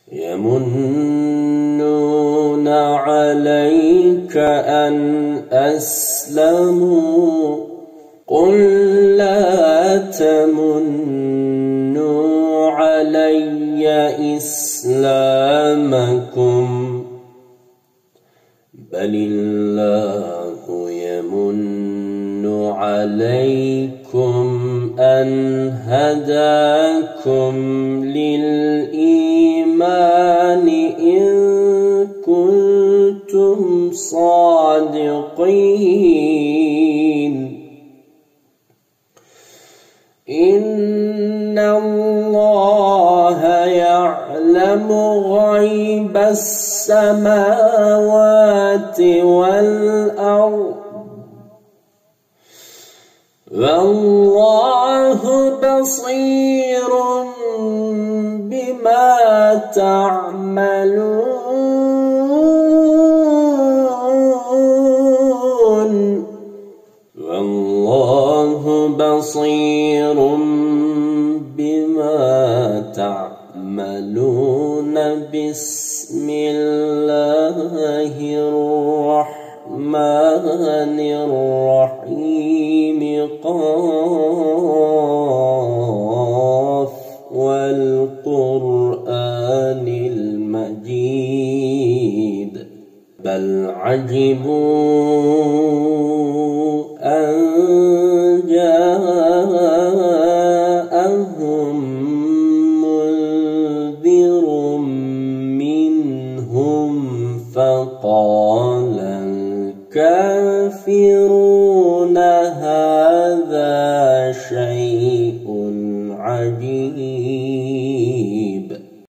يمنون عليك أن أسلموا قل لا تمنوا علي إسلامكم بل الله يمن عليكم أن هداكم للإيمان إن كنتم صادقين إن الله يعلم غيب السماوات والأرض والله بصير بما تعملون والله بصير بما تعملون بسم الله الرحمن الرحيم قاف والقرآن المجيد بل عجبوا أن جاءهم منذر منهم فقال